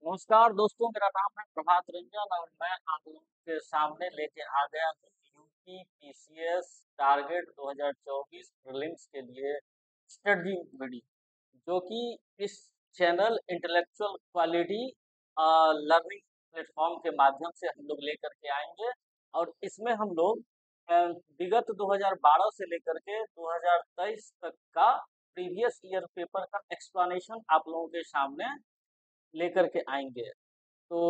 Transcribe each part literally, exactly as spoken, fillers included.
नमस्कार दोस्तों, मेरा नाम है प्रभात रंजन और मैं आप लोगों के सामने लेके आ गया हूँ यूपी पीसीएस टारगेट दो हज़ार चौबीस प्रीलिम्स के लिए स्टडी वीडियो, जो कि इस channel intellectual quality learning platform के माध्यम से हम लोग लेकर के आएंगे। और इसमें हम लोग अ, विगत दो हज़ार बारह से लेकर के दो हज़ार तेईस तक का प्रीवियस ईयर पेपर का एक्सप्लेनेशन आप लोगों के सामने लेकर के आएंगे। तो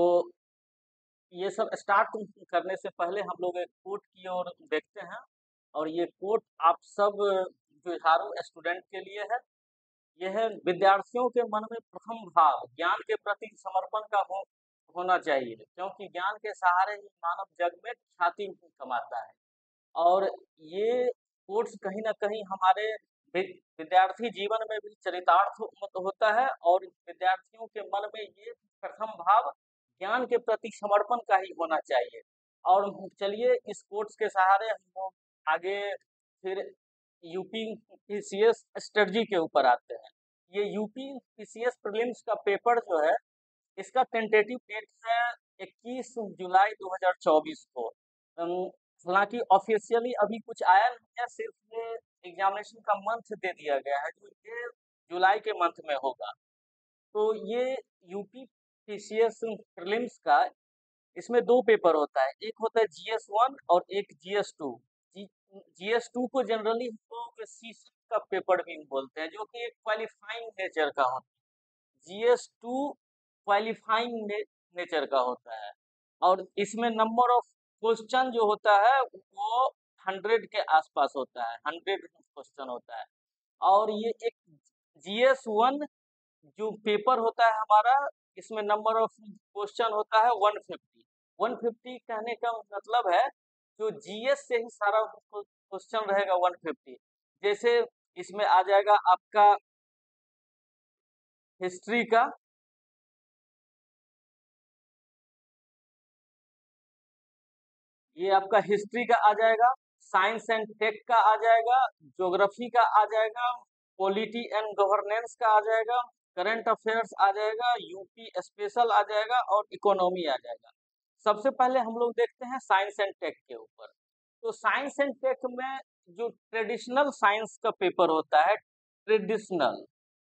ये सब स्टार्ट करने से पहले हम लोग एक कोट की ओर देखते हैं, और ये कोट आप सब जुझारू स्टूडेंट के लिए है। यह है, विद्यार्थियों के मन में प्रथम भाव ज्ञान के प्रति समर्पण का हो, होना चाहिए, क्योंकि ज्ञान के सहारे ही मानव जग में ख्याति कमाता है। और ये कोर्स कहीं ना कहीं हमारे वि- विद्यार्थी जीवन में भी चरितार्थ हो- होता है, और विद्यार्थियों के मन में ये प्रथम भाव ज्ञान के प्रति समर्पण का ही होना चाहिए। और चलिए, इस कोर्स के सहारे हम लोग आगे फिर यूपी पीसीएस स्ट्रेटजी के ऊपर आते हैं। ये यूपी पीसीएस प्रीलिम्स का पेपर जो है, इसका टेंटेटिव डेट है इक्कीस जुलाई दो हज़ार चौबीस को। अम, हालांकि ऑफिशियली अभी कुछ आया नहीं है, सिर्फ ये एग्जामिनेशन का मंथ दे दिया गया है, जो ये जुलाई के मंथ में होगा। तो ये यूपी पीसीएस प्रीलिम्स का, इसमें दो पेपर होता है, एक होता है जीएस वन और एक GS two. G GS two को जनरली हम लोग सीसेट का पेपर भी बोलते हैं, जो कि एक क्वालिफाइंग नेचर का होता है। जीएस टू क्वालिफाइंग ने, नेचर का होता है, और इसमें नंबर ऑफ क्वेश्चन जो होता है वो हंड्रेड के आसपास होता है, हंड्रेड क्वेश्चन होता है। और ये एक जीएस वन जो पेपर होता है हमारा, इसमें नंबर ऑफ क्वेश्चन होता है वन फिफ्टी। वन फिफ्टी कहने का मतलब है, जो जीएस से ही सारा क्वेश्चन रहेगा वन फिफ्टी। जैसे इसमें आ जाएगा आपका हिस्ट्री का, ये आपका हिस्ट्री का आ जाएगा, साइंस एंड टेक का आ जाएगा, ज्योग्राफी का आ जाएगा, पॉलिटी एंड गवर्नेंस का आ जाएगा, करंट अफेयर्स आ जाएगा, यूपी स्पेशल आ जाएगा, और इकोनॉमी आ जाएगा। सबसे पहले हम लोग देखते हैं साइंस एंड टेक के ऊपर। तो साइंस एंड टेक में जो ट्रेडिशनल साइंस का पेपर होता है, ट्रेडिशनल,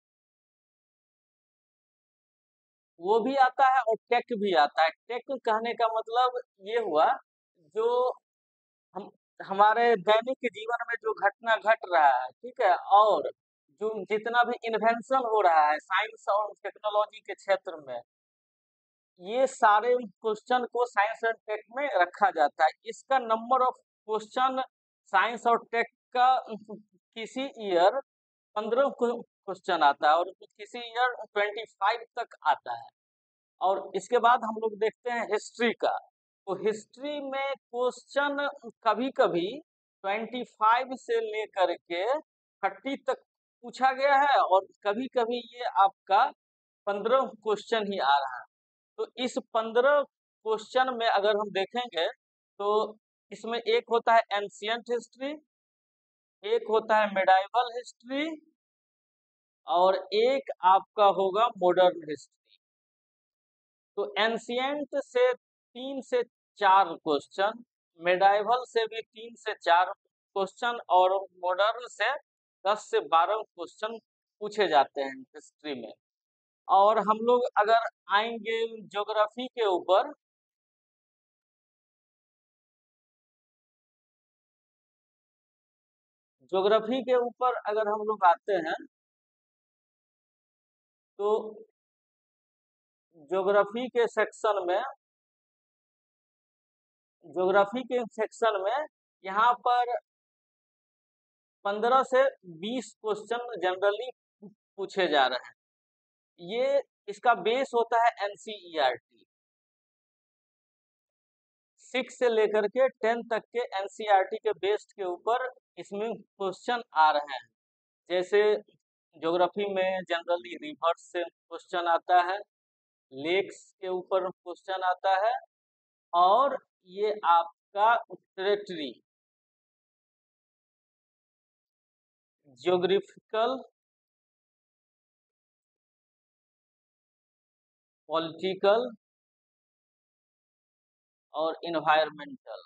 वो भी आता है और टेक भी आता है। टेक कहने का मतलब ये हुआ, जो हम हमारे दैनिक जीवन में जो घटना घट रहा है, ठीक है, और जो जितना भी इन्वेंशन हो रहा है साइंस और टेक्नोलॉजी के क्षेत्र में, ये सारे क्वेश्चन को साइंस और टेक में रखा जाता है। इसका नंबर ऑफ क्वेश्चन साइंस और टेक का किसी ईयर पंद्रह क्वेश्चन आता है, और किसी ईयर ट्वेंटी फाइव तक आता है। और इसके बाद हम लोग देखते हैं हिस्ट्री का। तो हिस्ट्री में क्वेश्चन कभी कभी ट्वेंटी फाइव से लेकर के थर्टी तक पूछा गया है, और कभी कभी ये आपका पंद्रह क्वेश्चन ही आ रहा है। तो इस पंद्रह क्वेश्चन में अगर हम देखेंगे, तो इसमें एक होता है एंशियंट हिस्ट्री, एक होता है मेडाइवल हिस्ट्री, और एक आपका होगा मॉडर्न हिस्ट्री। तो एंशियंट से तीन से चार क्वेश्चन, मेडाइवल से भी तीन से चार क्वेश्चन, और मॉडर्न से दस से बारह क्वेश्चन पूछे जाते हैं हिस्ट्री में। और हम लोग अगर आएंगे ज्योग्राफी के ऊपर, ज्योग्राफी के ऊपर अगर हम लोग आते हैं, तो ज्योग्राफी के सेक्शन में, ज्योग्राफी के सेक्शन में यहाँ पर पंद्रह से बीस क्वेश्चन जनरली पूछे जा रहे हैं। ये इसका बेस होता है एनसीईआरटी, सिक्स से लेकर के टेन तक के एनसीईआरटी के बेस के ऊपर इसमें क्वेश्चन आ रहे हैं। जैसे ज्योग्राफी में जनरली रिवर्स से क्वेश्चन आता है, लेक्स के ऊपर क्वेश्चन आता है, और ये आपका टेरेटरी, जियोग्राफिकल पॉलिटिकल और इन्वायरमेंटल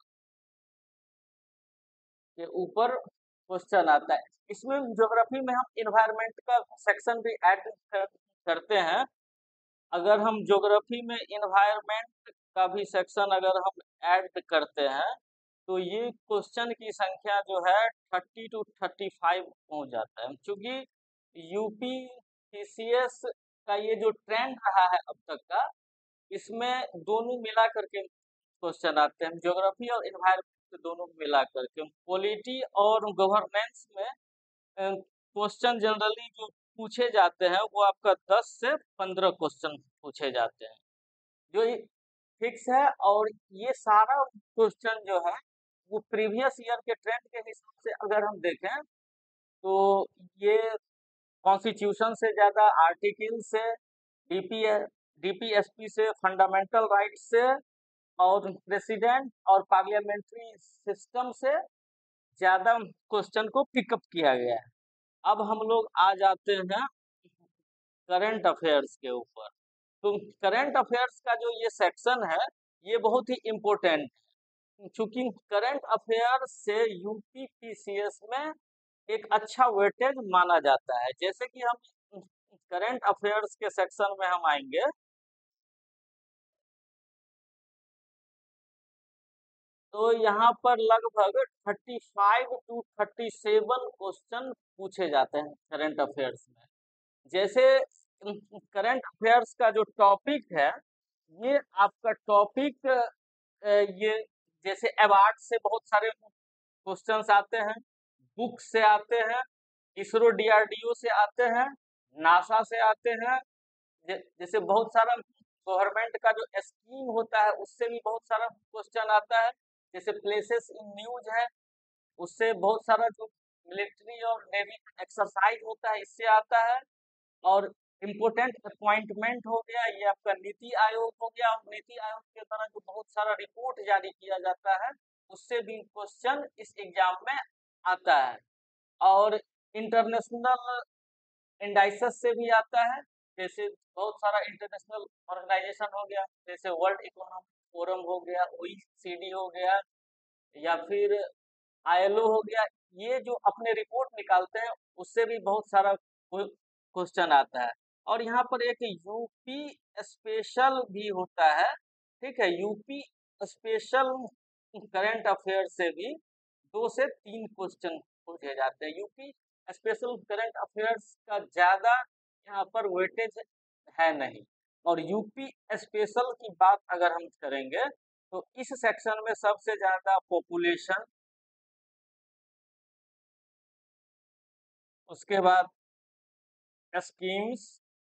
के ऊपर क्वेश्चन आता है। इसमें ज्योग्राफी में हम इन्वायरमेंट का सेक्शन भी ऐड कर, करते हैं। अगर हम ज्योग्राफी में इन्वायरमेंट का भी सेक्शन अगर हम ऐड करते हैं तो ये क्वेश्चन की संख्या जो है थर्टी टू थर्टी फाइव पहुंच जाता है, क्योंकि यूपी पीसीएस का ये जो ट्रेंड रहा है अब तक का, इसमें दोनों मिला करके क्वेश्चन आते हैं, ज्योग्राफी और इन्वायरमेंट दोनों मिला करके। पॉलिटी और गवर्नेंस में क्वेश्चन जनरली जो पूछे जाते हैं वो आपका दस से पंद्रह क्वेश्चन पूछे जाते हैं, जो फिक्स है। और ये सारा क्वेश्चन जो है वो प्रीवियस ईयर के ट्रेंड के हिसाब से अगर हम देखें तो ये कॉन्स्टिट्यूशन से ज्यादा आर्टिकल से, डीपी डीपीएसपी से, फंडामेंटल राइट से और प्रेसिडेंट और पार्लियामेंट्री सिस्टम से ज्यादा क्वेश्चन को पिकअप किया गया है। अब हम लोग आ जाते हैं करंट अफेयर्स के ऊपर। तो करंट अफेयर्स का जो ये सेक्शन है ये बहुत ही इम्पोर्टेंट है, क्योंकि करंट अफेयर्स से यूपी पीसीएस में एक अच्छा वेटेज माना जाता है। जैसे कि हम करंट अफेयर्स के सेक्शन में हम आएंगे तो यहाँ पर लगभग पैंतीस टू सैंतीस क्वेश्चन पूछे जाते हैं करंट अफेयर्स में। जैसे करंट अफेयर्स का जो टॉपिक है, ये आपका टॉपिक ये जैसे अवार्ड से बहुत सारे क्वेश्चंस आते हैं, बुक से आते हैं, इसरो डीआरडीओ से आते हैं, नासा से आते हैं, जैसे बहुत सारा गवर्नमेंट का जो स्कीम होता है उससे भी बहुत सारा क्वेश्चन आता है। जैसे प्लेसेस इन न्यूज है, उससे बहुत सारा जो मिलिट्री और नेवी एक्सरसाइज होता है इससे आता है। और इम्पोर्टेंट अपॉइंटमेंट हो गया, ये आपका नीति आयोग हो गया, और नीति आयोग के द्वारा जो बहुत सारा रिपोर्ट जारी किया जाता है उससे भी क्वेश्चन इस एग्जाम में आता है। और इंटरनेशनल इंडाइसेस से भी आता है, जैसे बहुत सारा इंटरनेशनल ऑर्गेनाइजेशन हो गया, जैसे वर्ल्ड इकोनॉमिक फोरम हो गया, ओईसीडी हो गया, या फिर आईएलओ हो गया। ये जो अपने रिपोर्ट निकालते हैं उससे भी बहुत सारा क्वेश्चन आता है। और यहाँ पर एक यूपी स्पेशल भी होता है, ठीक है। यूपी स्पेशल करंट अफेयर से भी दो से तीन क्वेश्चन पूछे जाते हैं। यूपी स्पेशल करंट अफेयर्स का ज्यादा यहाँ पर वेटेज है नहीं। और यूपी स्पेशल की बात अगर हम करेंगे तो इस सेक्शन में सबसे ज्यादा पॉपुलेशन, उसके बाद स्कीम्स,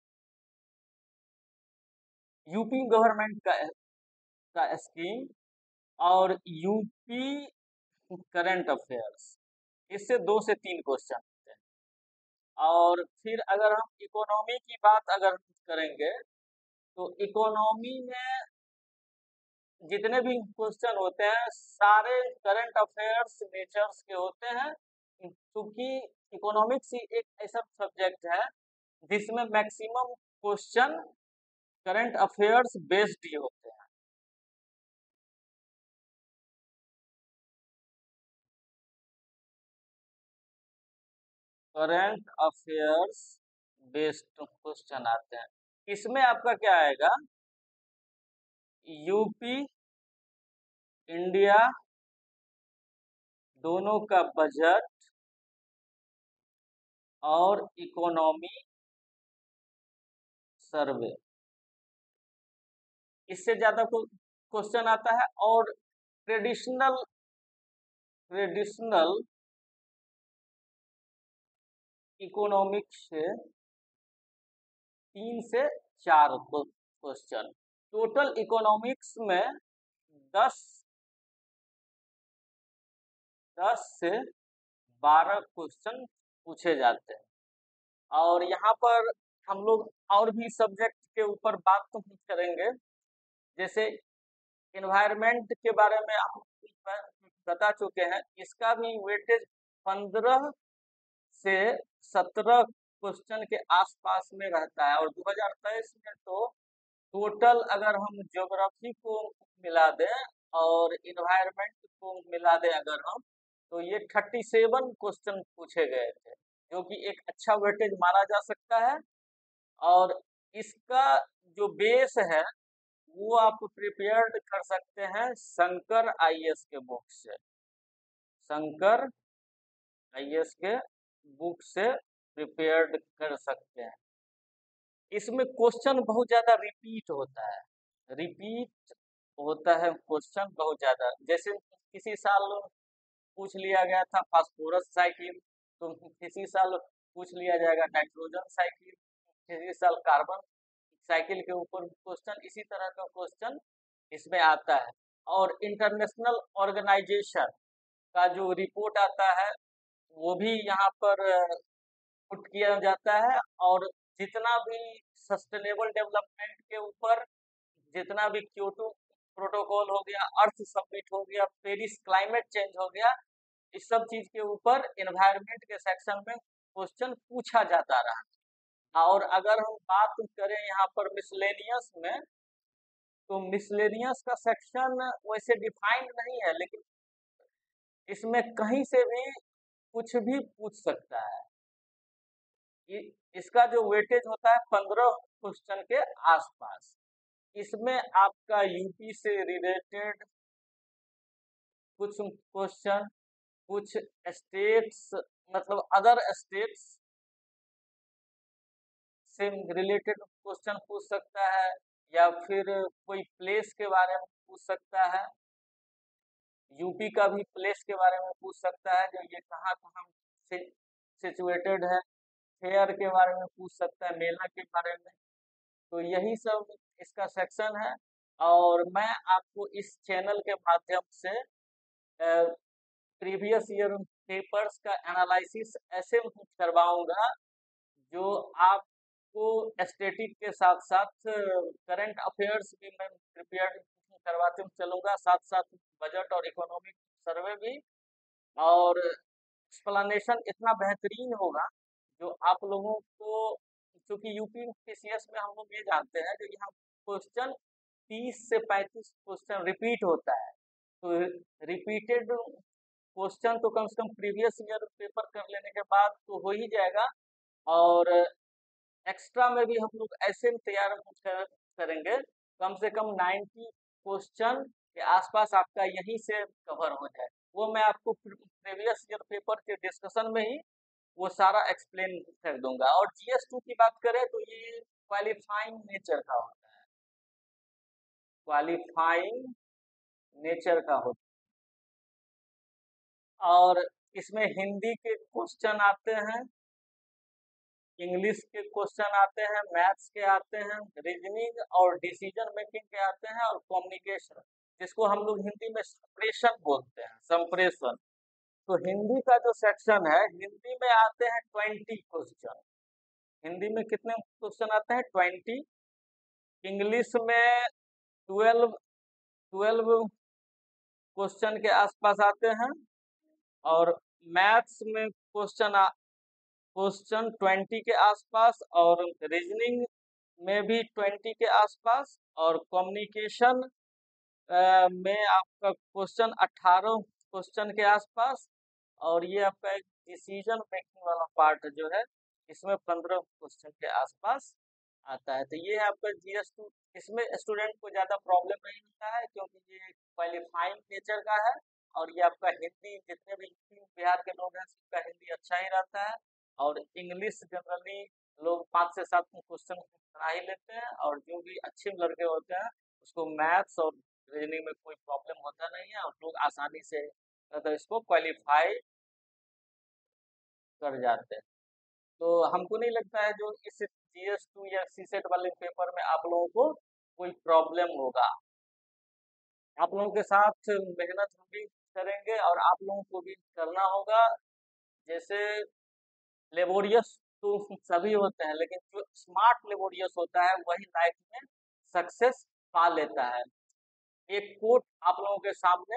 यूपी गवर्नमेंट का का स्कीम, और यूपी करंट अफेयर्स, इससे दो से तीन क्वेश्चन आते हैं। और फिर अगर हम इकोनॉमी की बात अगर करेंगे तो इकोनॉमी में जितने भी क्वेश्चन होते हैं सारे करंट अफेयर्स नेचर्स के होते हैं, क्योंकि इकोनॉमिक्स ही एक ऐसा सब्जेक्ट है जिसमें maximum question current affairs based ही होते हैं। करंट अफेयर्स बेस्ड क्वेश्चन आते हैं। इसमें आपका क्या आएगा, यूपी इंडिया दोनों का बजट और इकोनॉमी सर्वे, इससे ज्यादा क्वेश्चन आता है। और ट्रेडिशनल ट्रेडिशनल इकोनॉमिक्स से तीन से चार क्वेश्चन, टोटल इकोनॉमिक्स में दस दस से बारह क्वेश्चन पूछे जाते हैं। और यहाँ पर हम लोग और भी सब्जेक्ट के ऊपर बात तो करेंगे, जैसे एनवायरनमेंट के बारे में आप बता चुके हैं, इसका भी वेटेज पंद्रह से सत्रह क्वेश्चन के आसपास में रहता है। और दो हज़ार तेईस में तो टोटल अगर हम ज्योग्राफी को मिला दें और इन्वायरमेंट को मिला दें अगर हम, तो ये थर्टी सेवन क्वेश्चन पूछे गए थे, जो कि एक अच्छा वेटेज माना जा सकता है। और इसका जो बेस है वो आप प्रिपेयर्ड कर सकते हैं शंकर आईएएस के बुक से। शंकर आईएएस के बुक से प्रिपेयर्ड कर सकते हैं। इसमें क्वेश्चन बहुत ज्यादा रिपीट होता है, रिपीट होता है क्वेश्चन बहुत ज्यादा। जैसे किसी साल पूछ लिया गया था फास्फोरस साइकिल, तो किसी साल पूछ लिया जाएगा नाइट्रोजन साइकिल, किसी साल कार्बन साइकिल के ऊपर क्वेश्चन, इसी तरह का क्वेश्चन इसमें आता है। और इंटरनेशनल ऑर्गेनाइजेशन का जो रिपोर्ट आता है वो भी यहाँ पर पुट किया जाता है। और जितना भी सस्टेनेबल डेवलपमेंट के ऊपर, जितना भी क्योटो प्रोटोकॉल हो गया, अर्थ समिट हो गया, पेरिस क्लाइमेट चेंज हो गया, इस सब चीज के ऊपर एनवायरनमेंट के सेक्शन में क्वेश्चन पूछा जाता रहा। और अगर हम बात करें यहाँ पर मिसलेनियस में, तो मिसलेनियस का सेक्शन वैसे डिफाइंड नहीं है, लेकिन इसमें कहीं से भी कुछ भी पूछ सकता है। इसका जो वेटेज होता है पंद्रह क्वेश्चन के आसपास। इसमें आपका यूपी से रिलेटेड कुछ क्वेश्चन, कुछ स्टेट्स मतलब अदर स्टेट्स से रिलेटेड क्वेश्चन पूछ सकता है, या फिर कोई प्लेस के बारे में पूछ सकता है। यूपी का भी प्लेस के बारे में पूछ सकता है, जो ये कहाँ कहाँ से सिचुएटेड है। फेयर के बारे में पूछ सकता है, मेला के बारे में। तो यही सब इसका सेक्शन है। और मैं आपको इस चैनल के माध्यम से प्रीवियस ईयर पेपर्स का एनालिसिस ऐसे करवाऊंगा जो आपको स्टैटिक के साथ साथ करंट अफेयर्स भी मैं प्रिपेयर करवाते चलूंगा, साथ साथ बजट और इकोनॉमिक सर्वे भी। और एक्सप्लेनेशन इतना बेहतरीन होगा जो आप लोगों को, क्योंकि यूपी पीसीएस में हम लोग ये जानते हैं जो यहाँ क्वेश्चन तीस से पैंतीस क्वेश्चन रिपीट होता है। तो रिपीटेड क्वेश्चन तो कम से कम प्रीवियस ईयर पेपर कर लेने के बाद तो हो ही जाएगा। और एक्स्ट्रा में भी हम लोग ऐसे तैयार करेंगे, कम से कम नब्बे क्वेश्चन के आसपास आपका यहीं से कवर हो जाए। वो मैं आपको प्रीवियस ईयर पेपर के डिस्कशन में ही वो सारा एक्सप्लेन कर दूंगा। और जीएस टू की बात करें तो ये क्वालिफाइंग नेचर का होता है, क्वालिफाइंग नेचर का होता है। और इसमें हिंदी के क्वेश्चन आते हैं, इंग्लिश के क्वेश्चन आते हैं, मैथ्स के आते हैं, रीजनिंग और डिसीजन मेकिंग के आते हैं, और कम्युनिकेशन, जिसको हम लोग हिंदी में संप्रेषण बोलते हैं, संप्रेषण। तो हिंदी का जो सेक्शन है, हिंदी में आते हैं ट्वेंटी क्वेश्चन। हिंदी में कितने क्वेश्चन आते हैं? ट्वेंटी। इंग्लिश में ट्वेल्व ट्वेल्व क्वेश्चन के आसपास आते हैं। और मैथ्स में क्वेश्चन क्वेश्चन ट्वेंटी के आसपास, और रीजनिंग में भी ट्वेंटी के आसपास, और कम्युनिकेशन में आपका क्वेश्चन अठारह क्वेश्चन के आसपास। और ये आपका एक डिसीजन मेकिंग वाला पार्ट जो है, इसमें पंद्रह क्वेश्चन के आसपास आता है। तो ये है आपका जीएस टू। इसमें स्टूडेंट को ज़्यादा प्रॉब्लम नहीं होता है, क्योंकि ये क्वालिफाइंग नेचर का है। और ये आपका हिंदी, जितने भी बिहार के लोग हैं सबका हिंदी अच्छा ही रहता है। और इंग्लिश जनरली लोग पाँच से सात क्वेश्चन बना ही लेते हैं, और जो भी अच्छे लड़के होते हैं उसको मैथ्स और रीजनिंग में कोई प्रॉब्लम होता नहीं है, और लोग आसानी से तो इसको क्वालिफाई कर जाते हैं। तो हमको नहीं लगता है जो इस जीएस टू या सीसेट वाले पेपर में आप लोगों को कोई प्रॉब्लम होगा। आप लोगों के साथ मेहनत हम भी करेंगे, और आप लोगों को भी करना होगा। जैसे लेबोरियस तो सभी होते हैं, लेकिन जो स्मार्ट लेबोरियस होता है वही लाइफ में सक्सेस पा लेता है। एक कोट आप लोगों के सामने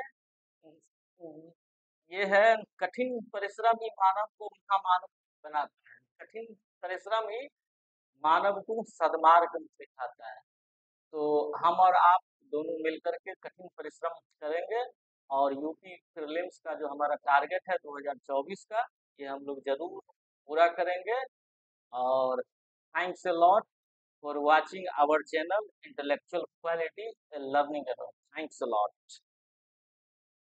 ये है, कठिन परिश्रम ही मानव को महामानव बनाता है। कठिन परिश्रम ही मानव को सद्मार्ग दिखाता है। तो हम और आप दोनों मिलकर के कठिन परिश्रम करेंगे और यूपी प्रीलिम्स का जो हमारा टारगेट है दो हज़ार चौबीस का, ये हम लोग ज़रूर पूरा करेंगे। और thanks a lot for watching our channel intellectual quality and learning about. Thanks a lot.